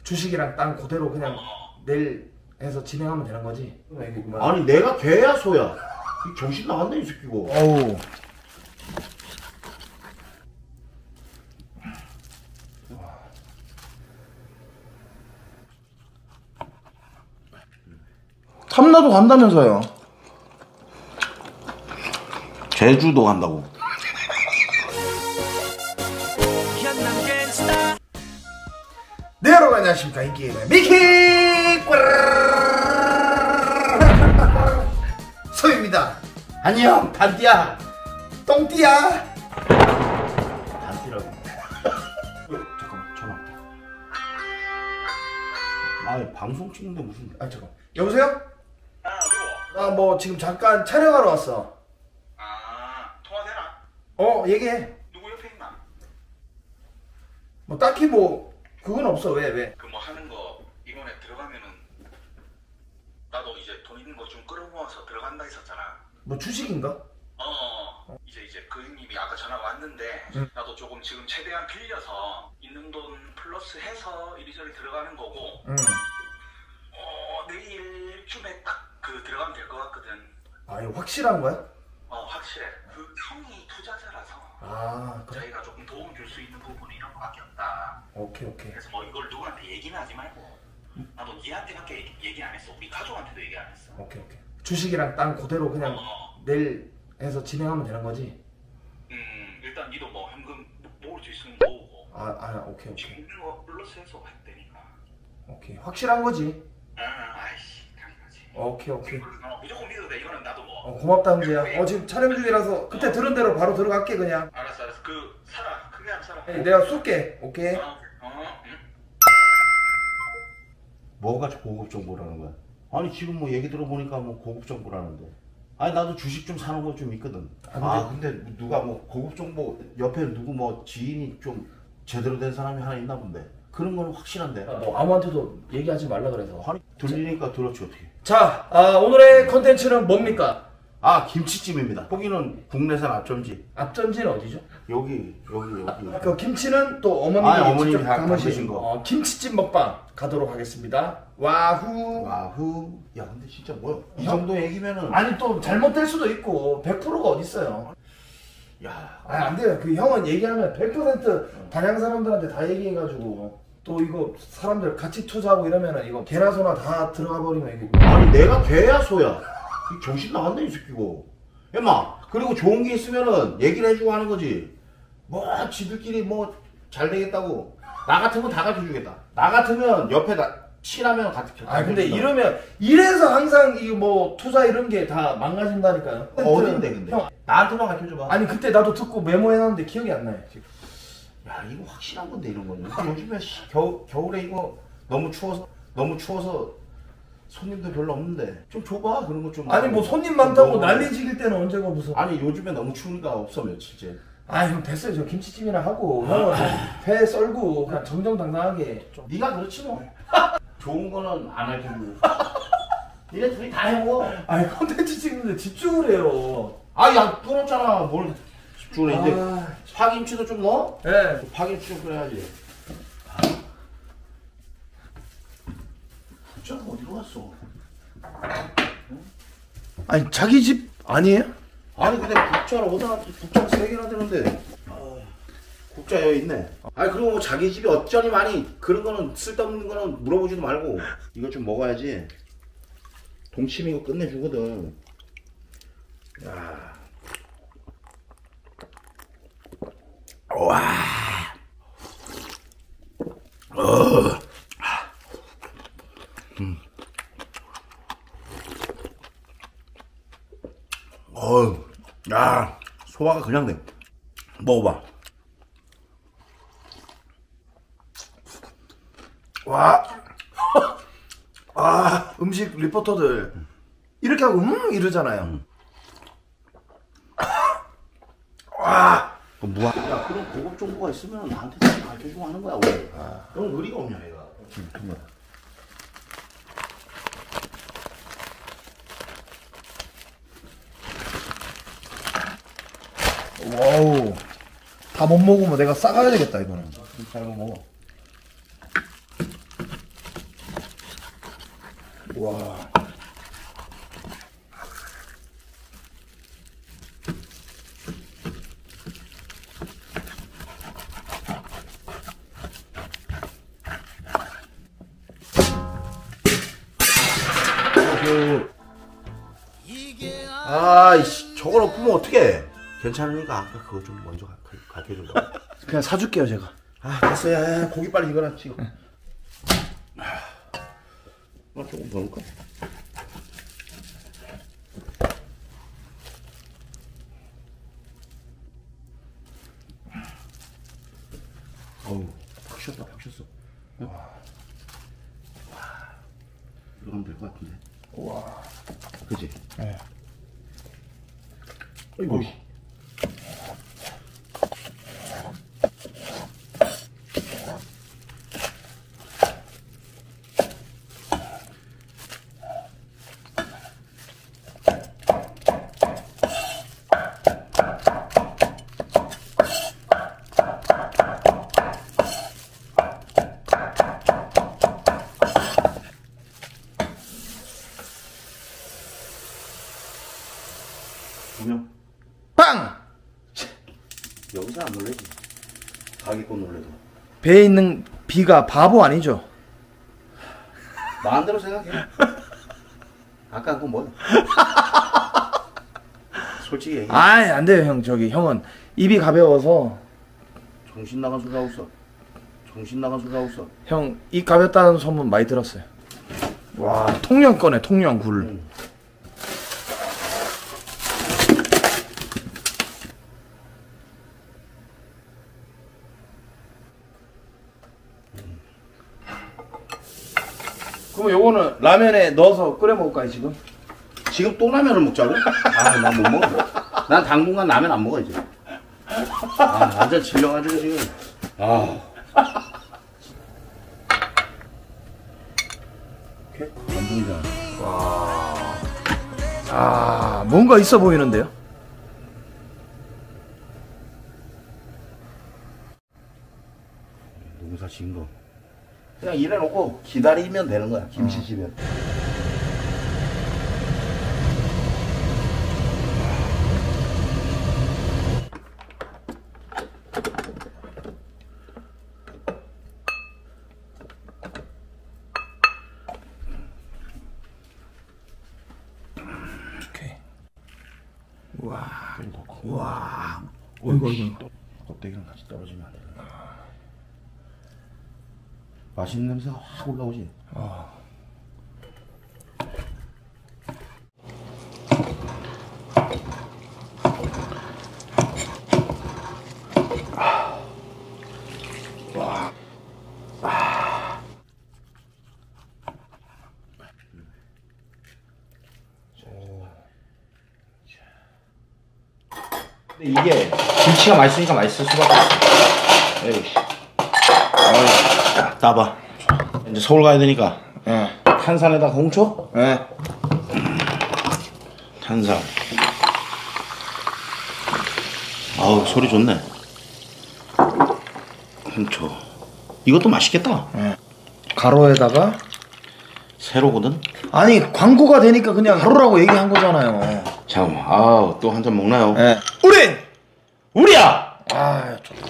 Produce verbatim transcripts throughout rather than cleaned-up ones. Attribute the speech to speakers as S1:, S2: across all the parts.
S1: 주식이랑 땅 그대로 그냥 내일 해서 진행하면 되는 거지?
S2: 아니 내가 개야 소야? 이 정신 나간다 이 새끼고.
S1: 어우. 탐나도 간다면서요?
S2: 제주도 간다고.
S1: 네, 여러분 안녕하십니까. 인기게임의 미키 소입니다.
S2: 안녕 단띠야.
S1: 똥띠야.
S2: 단띠라고. 잠깐만 전화. 아 방송 찍는데 무슨?
S1: 아 잠깐. 여보세요?
S3: 아, 어디고?
S1: 나 뭐 지금 잠깐 촬영하러 왔어.
S3: 아, 통화되나?
S1: 어, 얘기해.
S3: 누구 옆에 있나?
S1: 뭐 딱히 뭐 그건 없어. 왜 왜?
S3: 그 뭐 하는 거 이번에 들어가면은 나도 이제 돈 있는 거 좀 끌어모아서 들어간다 했었잖아.
S1: 뭐 주식인가?
S3: 어, 이제 이제 그 형님이 아까 전화가 왔는데
S1: 응.
S3: 나도 조금 지금 최대한 빌려서 있는 돈 플러스 해서 이리저리 들어가는 거고.
S1: 응.
S3: 어, 내일쯤에 딱 그 들어가면 될 것 같거든.
S1: 아, 이거 확실한 거야?
S3: 어, 확실해. 그 형이 투자자라서
S1: 아, 그래?
S3: 자기가 조금 도움 줄 수 있는 부분이 이런 거밖에 없다.
S1: 오케이 오케이.
S3: 그래서 뭐 이걸 누구한테 얘기는 하지 말고 나도 니한테밖에 얘기, 얘기 안 했어. 우리 가족한테도 얘기 안 했어.
S1: 오케이 오케이. 주식이랑 땅 그대로 그냥
S3: 어,
S1: 내일 해서 진행하면 되는 거지?
S3: 음 일단 니도 뭐 현금 모을 수 있으면 모으고
S1: 아, 아, 오케이
S3: 지금
S1: 오케이.
S3: 있는 거 플러스 해서 해도 되니까.
S1: 오케이. 확실한 거지?
S3: 아 아이씨 당연하지.
S1: 오케이 오케이.
S3: 어, 무조건 믿어도 돼. 이거는 나도 뭐.
S1: 어, 고맙다 형제야. 어, 지금 촬영 중이라서 그때 들은 대로 바로 들어갈게 그냥.
S3: 알았어 알았어. 그 살아 크게 안 살아.
S1: 에이, 내가 쏠게. 오케이.
S3: 어, 어, 응?
S2: 뭐가 고급 정보라는 거야? 아니 지금 뭐 얘기 들어보니까 뭐 고급 정보라는데. 아니 나도 주식 좀 사는 거 좀 있거든. 아 근데 누가 뭐 고급 정보 옆에 누구 뭐 지인이 좀 제대로 된 사람이 하나 있나 본데. 그런 거는 확실한데.
S1: 뭐 아무한테도 얘기하지 말라 그래서.
S2: 아니 들리니까 들었지 어떻게.
S1: 자, 아, 오늘의 컨텐츠는 뭡니까?
S2: 아 김치찜입니다. 고기는 국내산 앞점지.
S1: 앞전지는 어디죠?
S2: 여기 여기 여기.
S1: 그 김치는 또 어머님이
S2: 아니, 어머님이
S1: 직접
S2: 다
S1: 담으신
S2: 담으신 거.
S1: 어, 김치찜 먹방 가도록 하겠습니다. 와후.
S2: 와후. 야 근데 진짜 뭐야? 이
S1: 형?
S2: 정도 얘기면은.
S1: 아니 또 잘못될 수도 있고 백 퍼센트가 어딨어요.
S2: 야.
S1: 아니 안 돼요. 그 형은 얘기하면 백 퍼센트 단양 사람들한테 다 얘기해가지고 또 이거 사람들 같이 투자하고 이러면은 이거 개나 소나 다 들어가 버리면 이거.
S2: 아니 내가 개야 소야? 이 정신 나간다 이 새끼고. 엠마 그리고 좋은 게 있으면은 얘기를 해주고 하는 거지. 뭐 지들끼리 뭐 잘 되겠다고. 나 같으면 다 가르쳐주겠다. 나 같으면 옆에 나 친하면 같이.
S1: 아 근데 이러면 이래서 항상 이 뭐 투자 이런 게 다 망가진다니까요.
S2: 어딘데 근데?
S1: 형,
S2: 나한테만 가르쳐줘봐.
S1: 아니 그때 나도 듣고 메모해놨는데 기억이 안 나요 지금.
S2: 야 이거 확실한 건데 이런 거는. 요즘에 씨, 겨우, 겨울에 이거 너무 추워서 너무 추워서 손님도 별로 없는데 좀 줘봐 그런 거 좀.
S1: 아니 뭐 손님 많다고
S2: 너무-
S1: 난리 지길 때는 언제가 무슨.
S2: 아니 요즘에 너무 추우니까 없어 며칠째.
S1: 아 형 됐어요. 저 김치찜이나 하고 형은 회 썰고 그냥 정정당당하게 좀.
S2: 네가 그렇지 뭐. 좋은 거는 안 알려주고. 니네 둘이 다 해먹어.
S1: 아니 컨텐츠 찍는데 집중을 해요.
S2: 아야 끊었잖아. 뭘 집중을 해. 이제
S1: 아,
S2: 파김치도 좀 넣어?
S1: 네.
S2: 파김치 좀 끓여야지. 국자가 어디로 갔어?
S1: 아니 자기 집 아니에요?
S2: 아니 근데 국자를 어디다 놨지? 국자가 세 개나 되는데. 아, 국자 여기 있네. 아니 그리고 뭐 자기 집이 어쩌니 많이 그런 거는 쓸데없는 거는 물어보지도 말고 이거 좀 먹어야지. 동치미 이거 끝내주거든. 야. 와. 어. 음. 어우, 야, 소화가 그냥 돼. 먹어봐.
S1: 와. 아 음식 리포터들 이렇게 하고 음 이러잖아요. 와.
S2: 그 무한. 야, 그런 고급 정보가 있으면 나한테 좀 가르쳐주고 하는 거야, 원래. 아. 넌 의리가 없냐, 얘가. 응, 정말.
S1: 와우. 다 못 먹으면 내가 싸가야 되겠다 이거는.
S2: 잘 먹어.
S1: 와.
S2: 아이씨, 저걸 엎으면 어떡해. 괜찮으니까 아까 그거 좀 먼저 가르쳐준 거.
S1: 그냥 사줄게요 제가.
S2: 아 됐어. 야, 야 고기 빨리 익어라 지금. 아, 조금 더 넣을까? 어우, 팍 쉬었다, 팍 쉬었어. 와, 와, 이러면 될 것 같은데.
S1: 와.
S2: 그지?
S1: 네.
S2: 어이구. 보면
S1: 빵!
S2: 여기서 안 놀래지. 가기껏 놀래도.
S1: 배에 있는 비가 바보 아니죠?
S2: 마음대로 생각해. 아까 그거 뭐야? 솔직히 얘기해.
S1: 아이 안 돼요 형. 저기 형은 입이 가벼워서.
S2: 정신 나간 소리 하고 있어. 정신 나간 소리 하고 있어.
S1: 형 입 가볍다는 소문 많이 들었어요. 와 통영 꺼네 통영 굴.
S2: 응.
S1: 그럼 요거는 라면에 넣어서 끓여 먹을까요 지금?
S2: 지금 또 라면을 먹자고? 아, 난 못 먹어. 난 당분간 라면 안 먹어 이제. 아, 완전 질려가지고 지금. 아. 오케이. 완전이잖아.
S1: 와. 아 뭔가 있어 보이는데요?
S2: 농사 지은 거. 그냥 일해놓고 기다리면 되는 거야. 김치 지면.
S1: 오케이. 우와.
S2: 우와.
S1: 우와. 어이구 어이구.
S2: 껍데기랑 같이 떨어지면 안 돼. 맛있는 냄새가 확 올라오지.
S1: 아. 와. 아.
S2: 근데 이게 김치가 맛있으니까 맛있을 수밖에 없어. 에이씨. 자, 따봐. 이제 서울 가야 되니까.
S1: 예.
S2: 탄산에다가 홍초?
S1: 예.
S2: 탄산. 아우, 소리 좋네. 홍초. 이것도 맛있겠다.
S1: 예. 가로에다가
S2: 새로거든?
S1: 아니 광고가 되니까 그냥 가로라고 얘기한 거잖아요.
S2: 잠깐만. 아우, 또 한 잔 먹나요?
S1: 예. 우린
S2: 우리야!
S1: 아 좋다.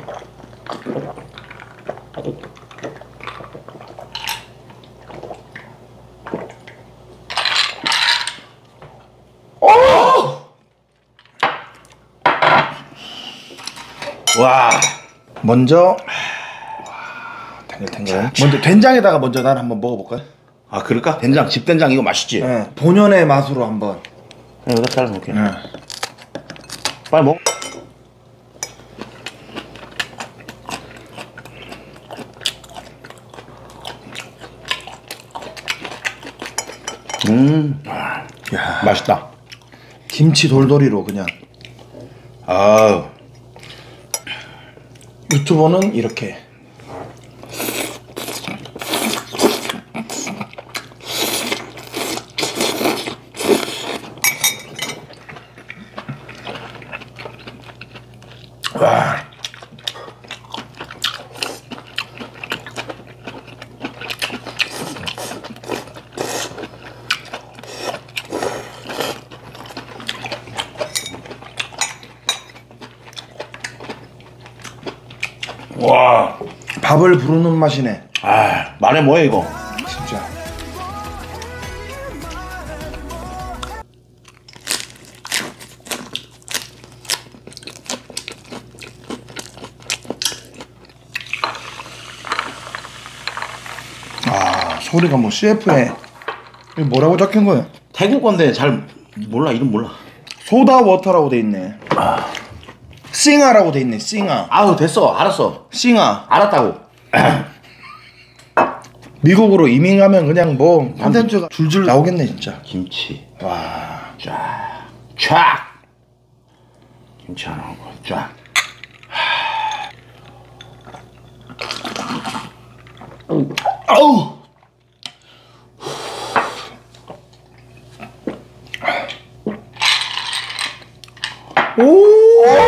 S2: 와.
S1: 먼저 탱글탱글. 먼저 된장에다가 먼저 난 한번 먹어볼까요?
S2: 아, 그럴까? 된장, 집된장 이거 맛있지?
S1: 예. 본연의 맛으로 한번.
S2: 여기다 잘라놓을게.
S1: 예.
S2: 빨리 먹어. 음,
S1: 야.
S2: 맛있다.
S1: 김치 돌돌이로 그냥.
S2: 아우.
S1: 유튜버는 이렇게. 와. 와, 밥을 부르는 맛이네.
S2: 아, 말해 뭐해 이거.
S1: 진짜. 아, 소리가 뭐 씨에프에 이거 뭐라고 적힌 거야?
S2: 태국 건데 잘 몰라, 이름 몰라.
S1: 소다 워터라고 돼 있네. 아. 싱아라고 돼 있네. 싱아.
S2: 아우 됐어, 알았어.
S1: 싱아.
S2: 알았다고.
S1: 미국으로 이민 가면 그냥 뭐 콘텐츠가 줄줄 나오겠네 진짜.
S2: 김치.
S1: 와.
S2: 쫙. 쫙. 김치 하나 하고 쫙.
S1: 아우. 오.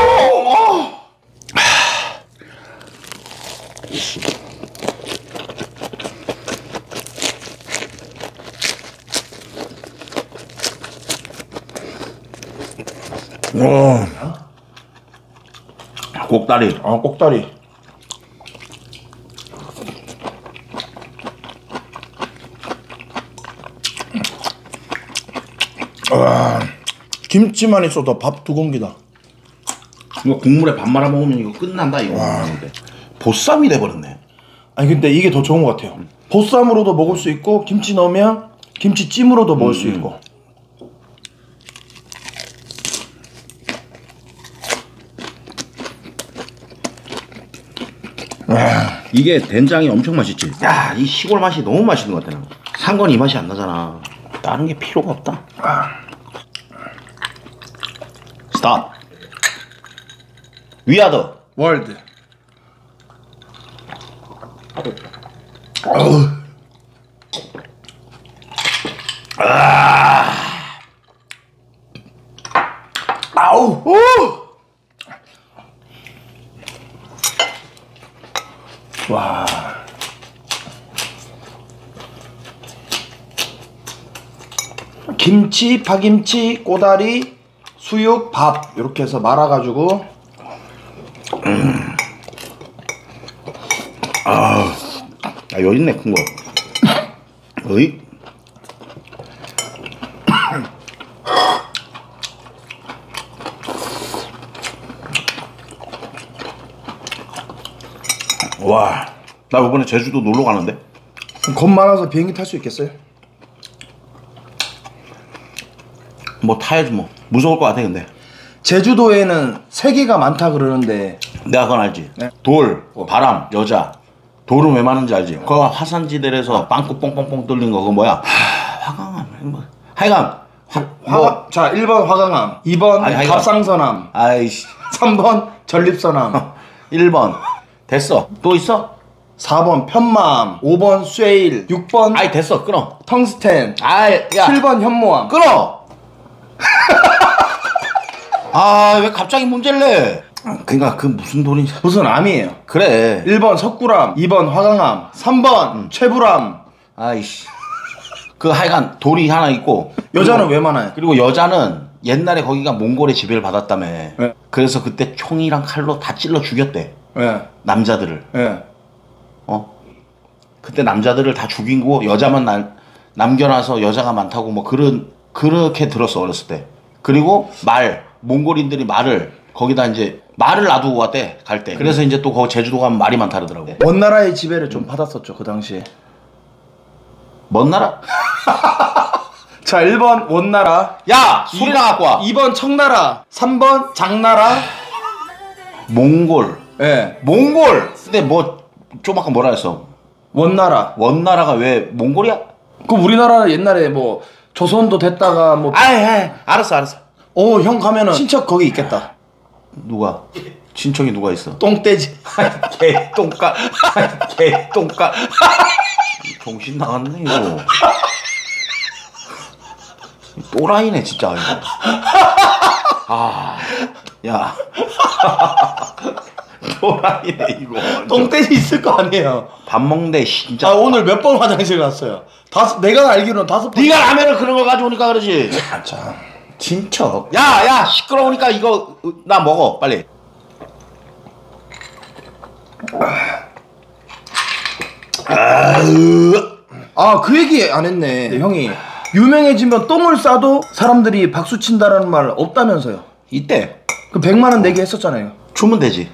S1: 와.
S2: 꼭다리.
S1: 아, 꼭다리. 와. 김치만 있어도 밥 두 공기다.
S2: 이거 국물에 밥 말아 먹으면 이거 끝난다 이거. 보쌈이 돼버렸네.
S1: 아니 근데 이게 더 좋은 것 같아요. 보쌈으로도 먹을 수 있고 김치 넣으면 김치찜으로도 먹을 수 있고.
S2: 이게 된장이 엄청 맛있지. 야, 이 시골 맛이 너무 맛있는 것 같아. 산 건 이 맛이 안 나잖아. 다른 게 필요가 없다. 스탑. 위아더
S1: 월드. 어우.
S2: 아.
S1: 아우. 오. 와. 김치, 파김치, 꼬다리, 수육, 밥 이렇게 해서 말아가지고.
S2: 음. 아, 아 여기 있네 큰 거. 어이. 와, 나 이번에 제주도 놀러 가는데.
S1: 겁 많아서 비행기 탈 수 있겠어요?
S2: 뭐 타야지 뭐. 무서울 것 같아 근데.
S1: 제주도에는 세계가 많다 그러는데.
S2: 내가 그건 알지.
S1: 네?
S2: 돌, 바람, 여자. 돌은 왜 많은지 알지? 그거 화산지대에서 빵꾸 뻥뻥뻥 뚫린 거 그거 뭐야? 하, 화강암 뭐. 하여간 화,
S1: 화,
S2: 뭐.
S1: 자, 일 번 화강암, 이 번
S2: 아니, 하여간-
S1: 갑상선암,
S2: 아이씨.
S1: 삼 번 전립선암,
S2: 일 번 됐어. 또 있어?
S1: 사 번 편마암, 오 번 쇠일, 육 번
S2: 아이 됐어 끊어.
S1: 텅스텐,
S2: 아이 야
S1: 칠 번 현모암.
S2: 끊어. 아 왜 갑자기 문제를 내? 그니까 그 무슨 돈이.
S1: 무슨 암이에요?
S2: 그래.
S1: 일 번 석굴암, 이 번 화강암, 삼 번
S2: 음.
S1: 최불암.
S2: 아이씨. 그 하여간 돌이 하나 있고.
S1: 여자는
S2: 그리고,
S1: 왜 많아요?
S2: 그리고 여자는 옛날에 거기가 몽골의 지배를 받았다며.
S1: 네.
S2: 그래서 그때 총이랑 칼로 다 찔러 죽였대.
S1: 예,
S2: 남자들을.
S1: 예.
S2: 어? 그때 남자들을 다 죽인 거 여자만 남, 남겨놔서 여자가 많다고 뭐 그런 그렇게 들었어 어렸을 때. 그리고 말 몽골인들이 말을 거기다 이제 말을 놔두고 왔대 갈 때. 그래서 이제 또 거기 제주도 가면 말이 많다 그러더라고.
S1: 원나라의 지배를 좀 받았었죠 그 당시에.
S2: 먼 나라?
S1: 자, 일 번 원나라,
S2: 야 술이나 갖고 와.
S1: 이 번 청나라, 삼 번 장나라.
S2: 몽골.
S1: 예,
S2: 몽골. 근데 뭐 좀 아까 뭐라 했어?
S1: 원나라.
S2: 원나라가 왜 몽골이야?
S1: 그 우리나라 옛날에 뭐 조선도 됐다가 뭐.
S2: 아이, 아이 알았어 알았어.
S1: 어, 형 가면은 친척 거기 있겠다.
S2: 누가? 친척이 누가 있어?
S1: 똥돼지.
S2: 개 똥까. 개 똥까. 정신 나갔네 이거. 또라이네 진짜 이거. 아, 야. 또라이네 이거.
S1: 똥돼지 있을 거 아니에요.
S2: 밥 먹는데 진짜.
S1: 아, 오늘 몇 번 화장실 갔어요? 다섯, 내가 알기로는 다섯 번.
S2: 네가 라면을 그런 걸 가져오니까 그러지.
S1: 자,
S2: 친척. 야, 야, 시끄러우니까 이거 나 먹어 빨리.
S1: 아, 그 얘기 안 했네. 네, 형이 유명해지면 똥을 싸도 사람들이 박수 친다라는 말 없다면서요.
S2: 이때
S1: 그 백만 원 내기 했었잖아요.
S2: 주면 되지.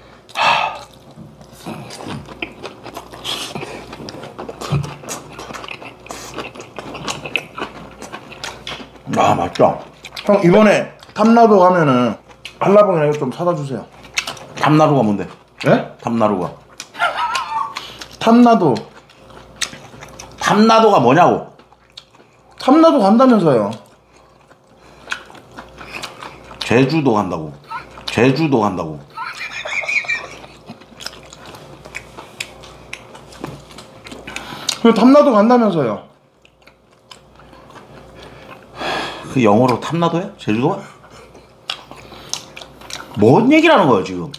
S2: 아, 맛있다.
S1: 형 이번에 탐나도 가면은 한라봉이나 이거 좀 사다 주세요.
S2: 탐나루가 뭔데?
S1: 예?
S2: 탐나루가
S1: 탐나도
S2: 탐나도가 뭐냐고.
S1: 탐나도 간다면서요.
S2: 제주도 간다고. 제주도 간다고.
S1: 그 탐나도 간다면서요.
S2: 그 영어로 탐나도야? 제주도가? 뭔 얘기라는 거야 지금?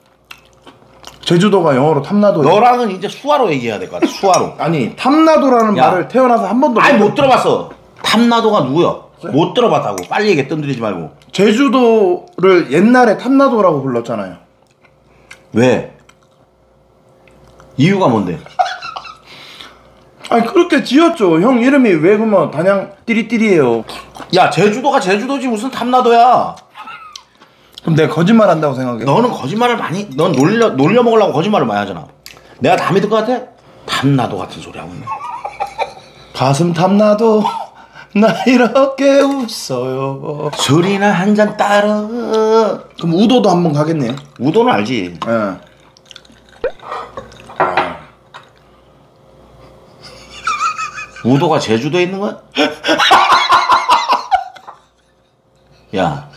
S1: 제주도가 영어로 탐나도요.
S2: 너랑은 이제 수화로 얘기해야 될 것 같아. 수화로.
S1: 아니 탐나도라는
S2: 야.
S1: 말을 태어나서 한 번도
S2: 아니 못 들어봤어. 탐나도가 누구야?
S1: 네?
S2: 못 들어봤다고. 빨리 얘기해. 뜸들이지 말고.
S1: 제주도를 옛날에 탐나도라고 불렀잖아요.
S2: 왜? 이유가 뭔데?
S1: 아니 그렇게 지었죠. 형 이름이 왜 그러면 단양 띠리띠리예요.
S2: 야 제주도가 제주도지 무슨 탐나도야.
S1: 그럼 내가 거짓말 한다고 생각해.
S2: 너는 거짓말을 많이, 넌 놀려, 놀려 먹으려고 거짓말을 많이 하잖아. 내가 다 믿을 것 같아? 탐나도 같은 소리 하고 있네.
S1: 가슴 탐나도 나 이렇게 웃어요.
S2: 술이나 한 잔 따라.
S1: 그럼 우도도 한번 가겠네.
S2: 우도는 알지.
S1: 예.
S2: 우도가 제주도에 있는 거야? 야.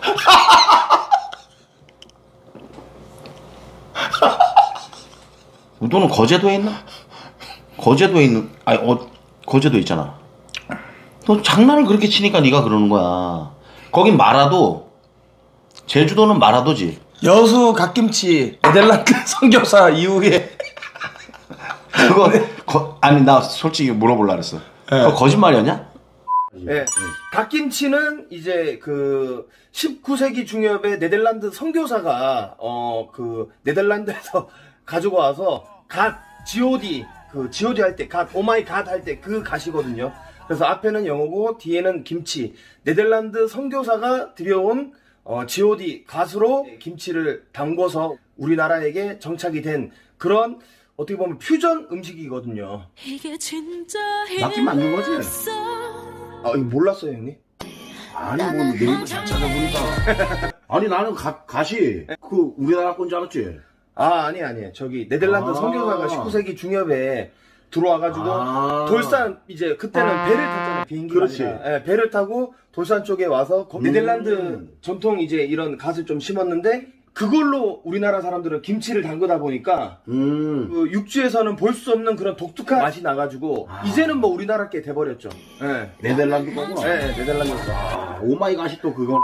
S2: 우도는 거제도에 있나? 거제도에 있는, 아니, 어, 거제도에 있잖아. 너 장난을 그렇게 치니까 네가 그러는 거야. 거긴 마라도, 제주도는 마라도지.
S1: 여수 갓김치 네덜란드 선교사 이후에
S2: 그거, 거, 아니, 나 솔직히 물어보려고 그랬어. 그거 거짓말이었냐?
S1: 네. 갓김치는 이제 그 십구 세기 중엽에 네덜란드 선교사가 어 그 네덜란드에서 가지고 와서 갓 지오디 그 지오디 할 때 갓 오마이 갓 할 때 그 갓이거든요. 그래서 앞에는 영어고 뒤에는 김치. 네덜란드 선교사가 들여온 어 지오디 갓으로 김치를 담궈서 우리나라에게 정착이 된 그런 어떻게 보면 퓨전 음식이거든요.
S4: 이게 진짜
S2: 낫긴 맞는 거지?
S1: 아 이거 몰랐어요 형님?
S2: 아니 뭐 네이버 잘 찾아보니까 아니 나는 가, 갓이 그 우리나라 건 줄 알았지.
S1: 아 아니 아니 저기 네덜란드
S2: 아.
S1: 선교사가 십구 세기 중엽에 들어와가지고
S2: 아.
S1: 돌산 이제 그때는 배를 탔잖아요. 비행기가
S2: 그렇지.
S1: 아니라. 예, 배를 타고 돌산 쪽에 와서 거-
S2: 음.
S1: 네덜란드 전통 이제 이런 갓을 좀 심었는데 그걸로 우리나라 사람들은 김치를 담그다 보니까
S2: 음.
S1: 그 육지에서는 볼 수 없는 그런 독특한 맛이 나가지고
S2: 아.
S1: 이제는 뭐 우리나라 게 돼버렸죠. 예.
S2: 네덜란드 거구나.
S1: 예, 예, 네덜란드에서.
S2: 아, 오마이갓이 또 그거.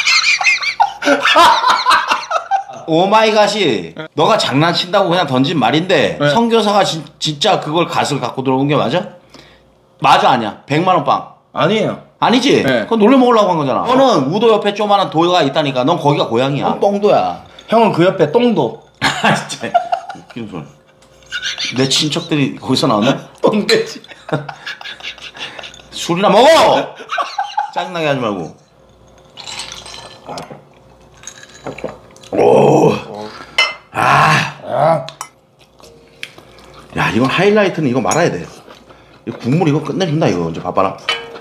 S2: 오마이갓이 너가 장난친다고 그냥 던진 말인데
S1: 네.
S2: 선교사가 진, 진짜 그걸 갓을 갖고 들어온 게 맞아? 맞아 아니야? 백만 원 빵.
S1: 아니에요.
S2: 아니지?
S1: 네.
S2: 그건 놀려 먹으려고 한 거잖아. 너는 우도 옆에 조그만한 도가 있다니까. 넌 거기가 고향이야. 넌 똥도야.
S1: 형은 그 옆에 똥도.
S2: 아 진짜. 웃기는 소리. 내 친척들이 거기서 나왔네?
S1: 똥돼지.
S2: 술이나 먹어! 짜증나게 하지 말고. 오. 아.
S1: 아.
S2: 야, 이건 하이라이트는 이거 말아야 돼. 이 국물 이거 끝내준다, 이거. 이제 봐봐라.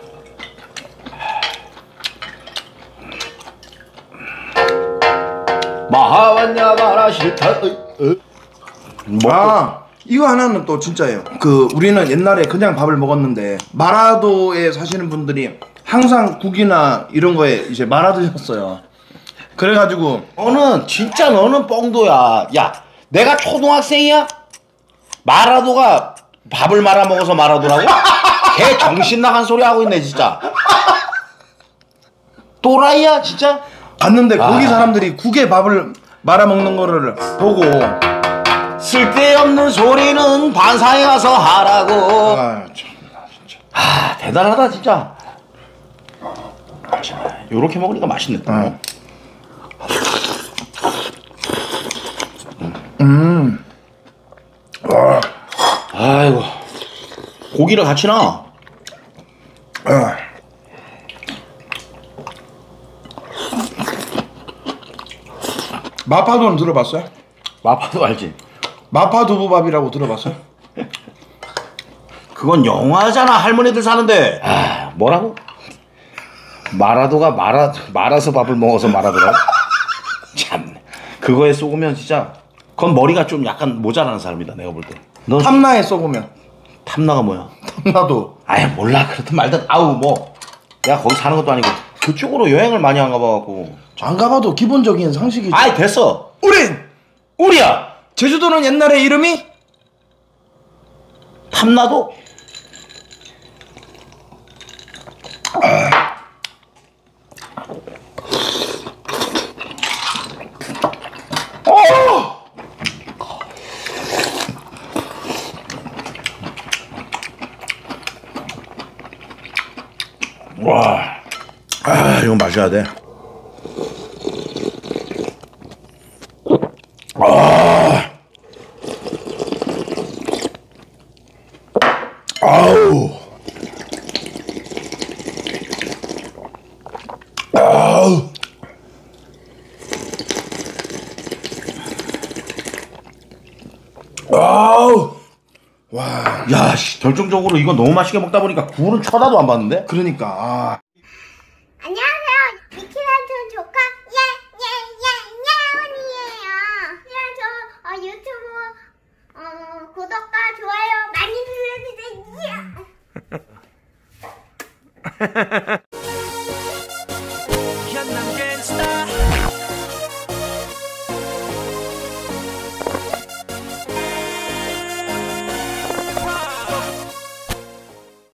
S2: 마하완야 마라 싫다. 뭐,
S1: 아 이거 하나는 또 진짜예요. 그 우리는 옛날에 그냥 밥을 먹었는데 마라도에 사시는 분들이 항상 국이나 이런 거에 이제 말아 드셨어요. 그래가지고
S2: 너는 진짜 너는 뻥도야. 야, 내가 초등학생이야? 마라도가 밥을 말아 먹어서 마라도라고? 걔 정신 나간 소리 하고 있네 진짜. 또라이야 진짜?
S1: 봤는데 거기
S2: 아.
S1: 사람들이 국에 밥을 말아 먹는 거를 보고
S2: 쓸데없는 소리는 반상에 가서 하라고.
S1: 아 참나 진짜.
S2: 아 대단하다 진짜. 자, 요렇게 먹으니까 맛있네. 또.
S1: 어.
S2: 음. 와. 아이고. 고기를 같이 넣어. 아. 마파두는 들어봤어요?
S1: 마파도 알지?
S2: 마파두부밥이라고 들어봤어요?
S4: 그건 영화잖아. 할머니들 사는데.
S1: 아, 뭐라고? 마라도가 말아 말아서 밥을 먹어서 마라도라고? 참, 그거에 쏘으면 진짜 그건 머리가 좀 약간 모자라는 사람이다 내가 볼 때. 너
S2: 탐나에 쏘으면.
S1: 탐나가 뭐야?
S2: 탐나도.
S1: 아예 몰라. 그렇든 말든 아우 뭐 내가 거기 사는 것도 아니고 그쪽으로 여행을 많이 안 가봐갖고.
S2: 안 가봐도 기본적인 상식이지.
S1: 아이 됐어.
S2: 우린
S1: 우리야.
S2: 제주도는 옛날에 이름이
S1: 탐나도.
S4: 와. 아, 이건 마셔야 돼. 아. 아우. 아우. 아우.
S2: 와.
S4: 야, 씨, 결정적으로 이거 너무 맛있게 먹다 보니까 굴은 쳐다도 안 봤는데?
S2: 그러니까 아.
S5: 안녕하세요. 미키란촌 조카 예예예예예원이에요. 그래서 어, 유튜브 어, 구독과 좋아요 많이 눌러주세요.